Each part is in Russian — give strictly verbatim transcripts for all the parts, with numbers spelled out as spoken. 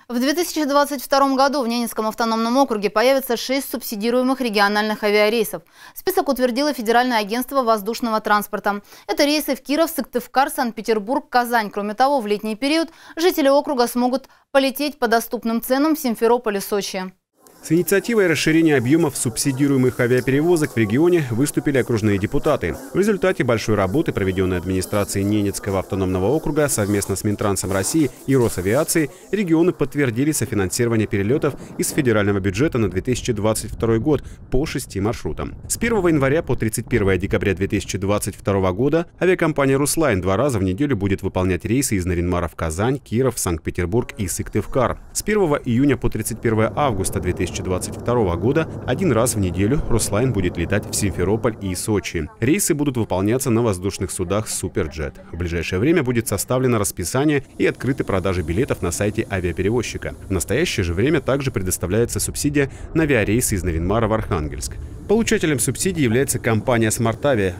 В две тысячи двадцать втором году в Ненецком автономном округе появится шесть субсидируемых региональных авиарейсов. Список утвердило Федеральное агентство воздушного транспорта. Это рейсы в Киров, Сыктывкар, Санкт-Петербург, Казань. Кроме того, в летний период жители округа смогут полететь по доступным ценам в Симферополь и Сочи. С инициативой расширения объемов субсидируемых авиаперевозок в регионе выступили окружные депутаты. В результате большой работы, проведенной администрацией Ненецкого автономного округа совместно с Минтрансом России и Росавиацией, регионы подтвердили софинансирование перелетов из федерального бюджета на две тысячи двадцать второй год по шести маршрутам. С первого января по тридцать первое декабря две тысячи двадцать второго года авиакомпания «Руслайн» два раза в неделю будет выполнять рейсы из Нарьян-Мара в Казань, Киров, Санкт-Петербург и Сыктывкар. С первого июня по тридцать первое августа две тысячи двадцать второго года один раз в неделю «Руслайн» будет летать в Симферополь и Сочи. Рейсы будут выполняться на воздушных судах «Суперджет». В ближайшее время будет составлено расписание и открыты продажи билетов на сайте авиаперевозчика. В настоящее же время также предоставляется субсидия на авиарейсы из Нарьян-Мара в Архангельск. Получателем субсидии является компания «Смартавиа».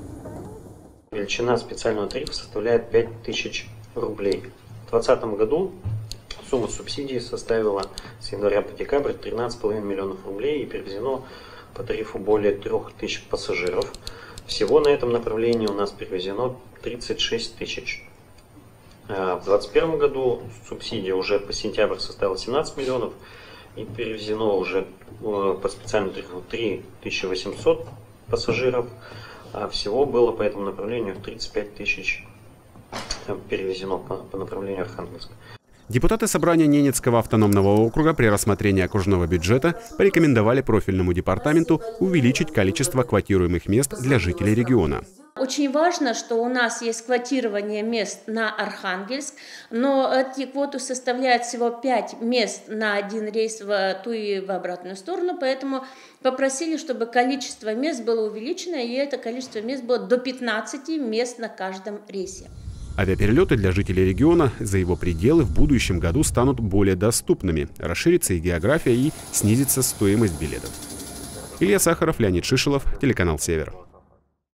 Величина специального тарифа составляет пять тысяч рублей. В две тысячи двадцатом году сумма субсидии составила с января по декабрь тринадцать с половиной миллионов рублей и перевезено по тарифу более трёх тысяч пассажиров. Всего на этом направлении у нас перевезено тридцать шесть тысяч. В две тысячи двадцать первом году субсидия уже по сентябрь составила семнадцать миллионов и перевезено уже по специальному тарифу три тысячи восемьсот пассажиров. А всего было по этому направлению тридцать пять тысяч перевезено по, по направлению Архангельска. Депутаты собрания Ненецкого автономного округа при рассмотрении окружного бюджета порекомендовали профильному департаменту увеличить количество квотируемых мест для жителей региона. Очень важно, что у нас есть квотирование мест на Архангельск, но эти квоты составляют всего пять мест на один рейс в ту и в обратную сторону, поэтому попросили, чтобы количество мест было увеличено, и это количество мест было до пятнадцати мест на каждом рейсе. Авиаперелеты для жителей региона за его пределы в будущем году станут более доступными. Расширится и география, и снизится стоимость билетов. Илья Сахаров, Леонид Шишелов, телеканал «Север».